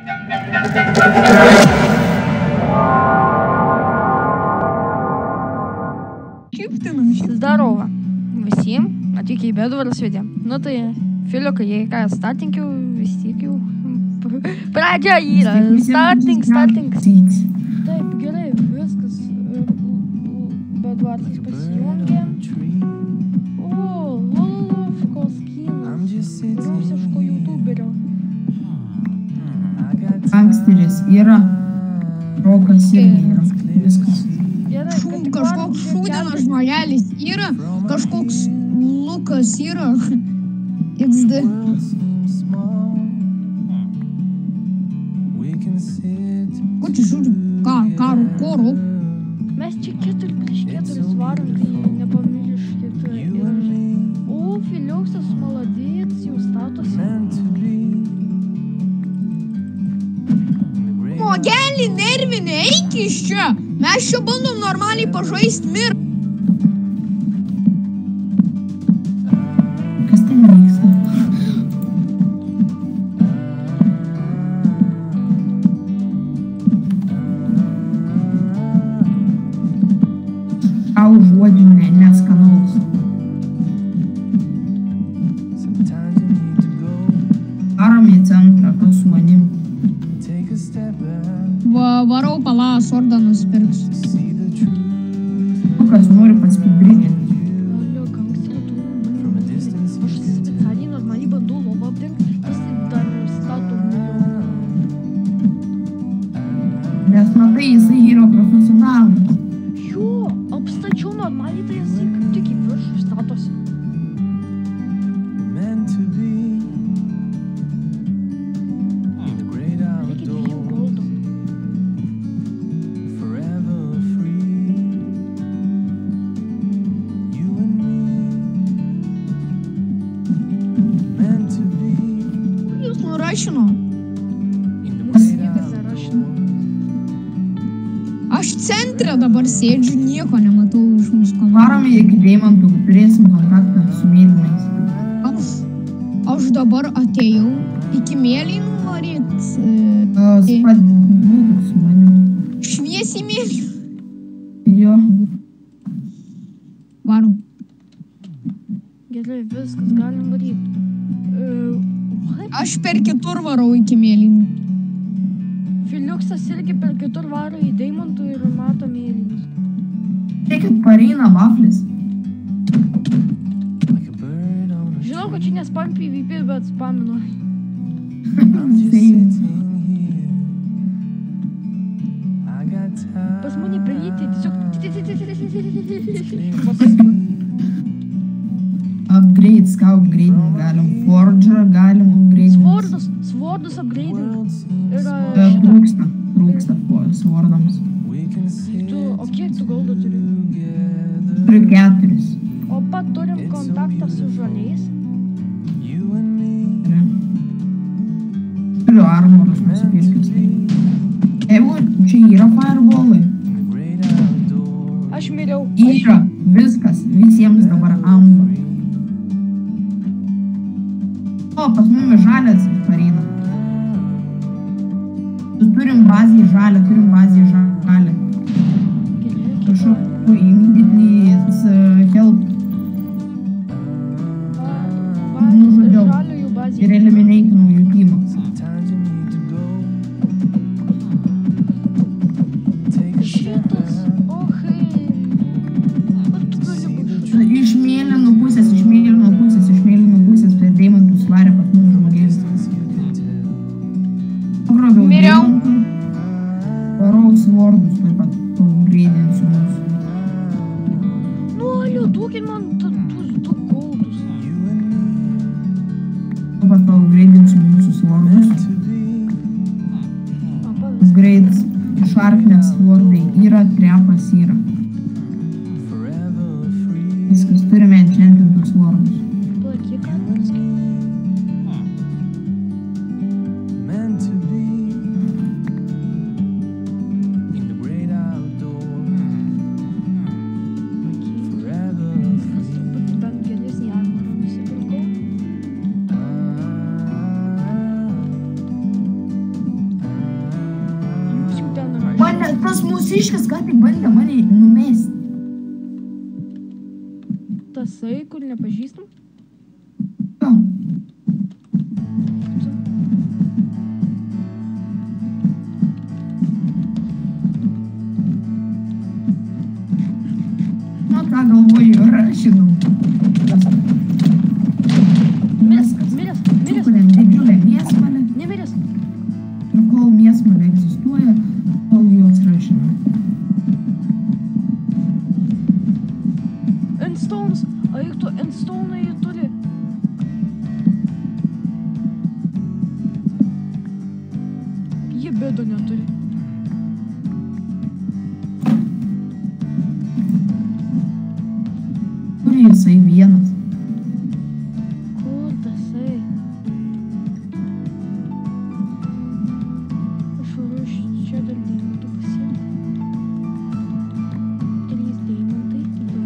Здорово visiem, atvykę į Bedvario svedę. Nu tai, Filiukai, jei ką, startinkiau, vis tiek jau. Pradžia yra. Starting. Taip, gerai, viskas. Bedvaras pasijungė. O, Lolofkos kinas. Rusiško youtuberio. Gangsteris yra. Rokas irgi yra. Viskas. Kažkoks šūdinas žmogelis yra, kažkoks Lukas yra. XD. Ko čia šūdžiu? Karo? Mes čia 4 varom, tai nepamirškit. O, Filiuksas maladėts, jau statosi. Mogelį nervinį, eik iš čia. Mes čia bandom normaliai pažaist mir. Kas ten vyksta? Ką užuodžiu neskanaus. Varom į centrą, kas su manim. Varau palą, sordą nusipirksiu. Kas nori paspibrinti. Alio, gangsterio tu. Aš specialiai normaliai bandau lovą apdengti, jis dar stato milijoną. Nes matai, jisai yra profesionalas. Jo, apstačiau normaliai, tai jisai kaip tik į viršų statosi. Reikia 2 goldų. Rašino. Aš centre dabar sėdžiu, nieko nematau iš mūsų komandos. Varome iki Deimantų, turėsim kontaktą su mėlynais. Aš dabar atėjau iki mėlynų varyt. Spat būtų su manim. Šviesiai mėlynų. Jo. Varom. Gerai, viskas, galim varyt. Aš per kitur varau iki mėlynų. Filiuksas irgi per kitur varo į Deimantų ir mato mėlynus. Reikit pareina vaflis. Žinau, kad čia nespam PvP, bet spaminu. Pas mane prieiti, tiesiog... Upgrades, ką upgrade galim? Forger galim upgrade. Svordus upgrade. Trūksta svordams. O kiek tu goldo turi? Turiu 4. O pat turim kontaktą su žaliais. Turiu armorus nusipirkęs. Jeigu čia yra fireballai. Aš miriau. Yra, viskas, visiems dabar amba. O, pas mumis žalės pareina. Turim bazį žalę. Prašau, immediately help. Nužudžiau ir eliminatinu jų teamą. Šitas, ohai. Iš mėlynų pusės prie Deimantų svarė pas mūsų žmogėlis. Pagrobiau Deimantų. Varau svordus, taip pat upgrade'insiu mūsų. Nu, alio, duokit man tuos 2 goldus. Taip pat upgrade'insiu mūsų svordus. Upgrades, šarknės svordai yra, trepas yra. Viskas, turime enchantintus svordus. Plakiek atvarskį. Vienas mūsiškas ką tik bandė mane numesti. Tasai, kur nepažįstam? Jo. Na ką galvoju, rašinau. Miręs. Sukuriam didžiulę mėsmalę. Nemiręs. Ir kol mėsmalė egzistuoja, tol jos rašinau. Endstones. Ar tu endstone jį turi? Jie bėdo neturi. Kur jisai vienas? Kur tasai? Aš varu čia dar deimantų pasiimti. 3 deimantai.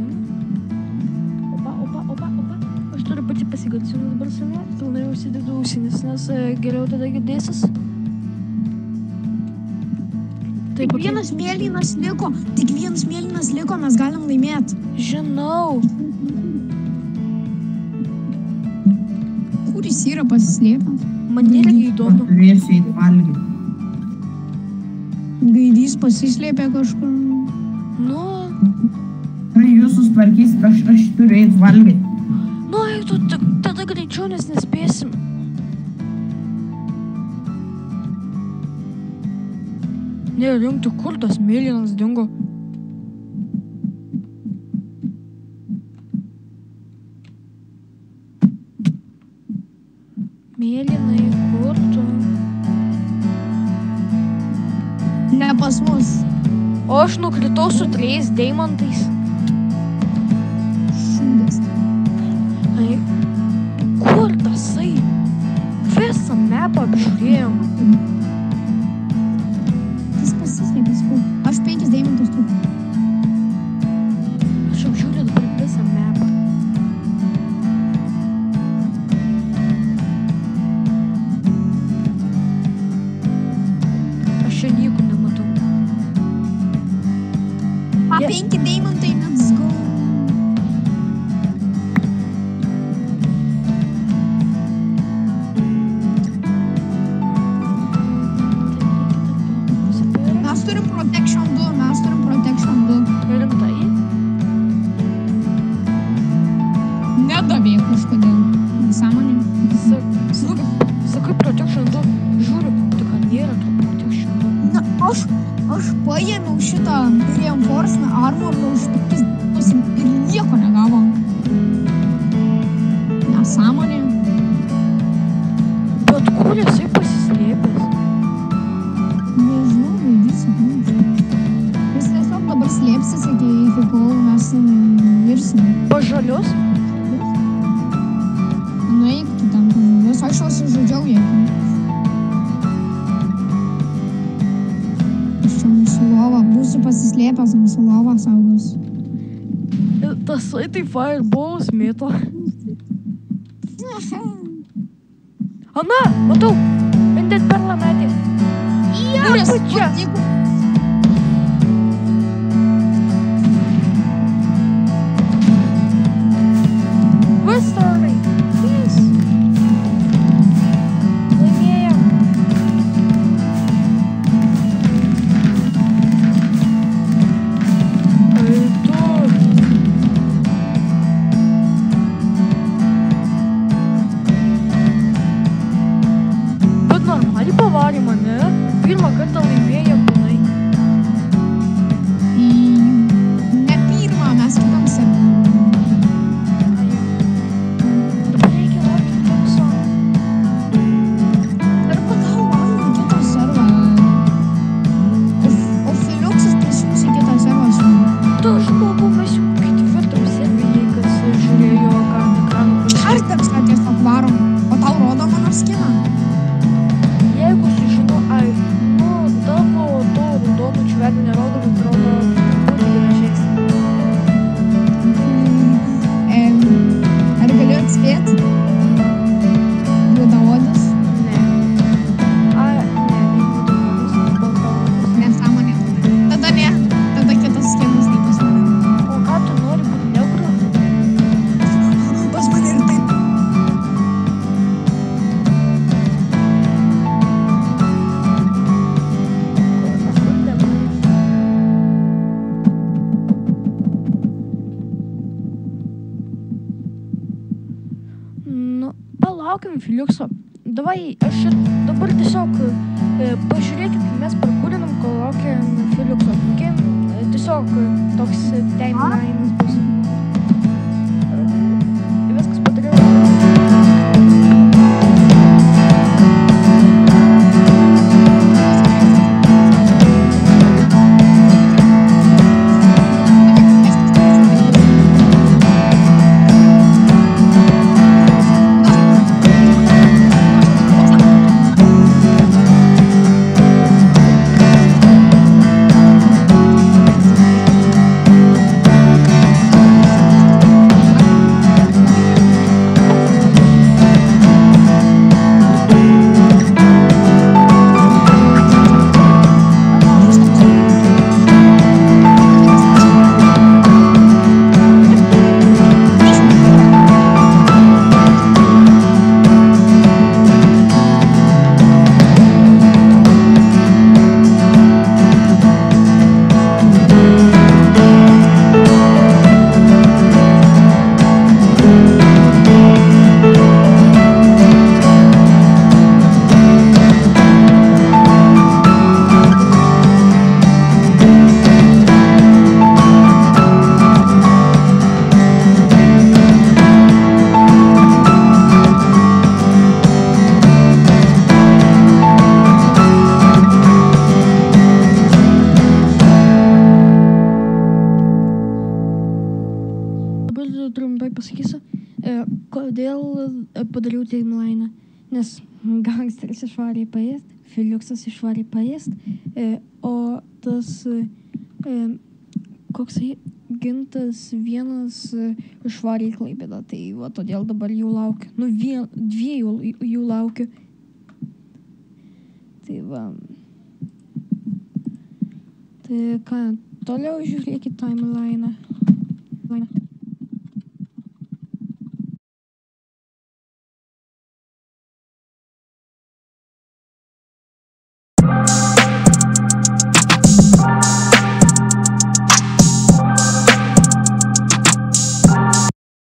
Opa. Aš turiu pati pasigarsinu dabar save. Pilnai užsidedu ausinis, nes geriau tada girdėsis. Tik vienas mėlynas liko, mes galim laimėti. Žinau. Kur jis yra pasislėpęs? Man irgi įdomu. Turėsiu įt valgyti. Gaidys pasislėpė kažkur. Nu, Jūs susparkysit, aš turiu įt valgyti. nu, eik tu tada greičiau, nes nespėsim. Ne, rimti, kur tas mėlynas dingo? Mėlynai, kur tu? Ne pas mus. O aš nukritau su 3 deimantais. Šūdas. Ai, kur tasai? Visą mapą apžiūrėjom. Jis pasislėpė, sakau. Aš 5 deimantus turiu. Aš apžiūrėjau dabar visą mapą. Aš čia nieko nematau. 5 deimantai, let's go. Mes turim Protection 2. Rimtai? Nedavė kažkodėl. Nesąmonė. Sakai Protection 2. Žiūriu, tik ar nėra to Protection 2. Na, aš paėmiau šitą reinforcement armor už 5 ir nieko negavo. Nesąmonė. Bet kur jisai pasislėpęs? Nežinau, gaidys. Jis tiesiog dabar slėpsis iki kol mes mirsim. Pažalius? Nueik tu ten. Aš juos žudžiau jeigu. Aš čia mūsų lova. Būsiu pasislėpęs mūsų lova saugos. Tasai tai fireballs mėto. Ana, matau. Vendėt perlą metį. Kuris? čia. Vistornai. Yes. Laimėjom. Bet normaliai pavarė mane. Pirmą kartą laimėjom pilnai. Ne pirmą, mes kitam serverį. Dabar reikia laukti Filiukso. Ir pagal man kitą serverą. O Filiuksas prisijungs į kitą serverą. Tu žmogų mes jau ketvirtam serverį, kas žiūrėjo ekraną. Kartaks, kad tiesiog varom. O tau rodo mano skiną. Jeigu sužino, tavo to raudonų čvelių nerodo, bet rodo būti gražiais. Filiukso. Davai, aš dabar tiesiog pažiūrėkit, mes parkūrinam, kol laukiam Filiukso. Tiesiog toks timeline'as bus. Viskas padariau. Trumpai pasakysiu, kodėl padariau timeline. Nes gangsteris išvarė paėst, Filiuksas išvarė paėst, o tas koksai Gintas vienas išvarė į Klaipėdą. Tai va, todėl dabar jų laukiu. Nu, dviejų jų laukiu. Tai va. Tai ką, toliau žiūrėkit timeline.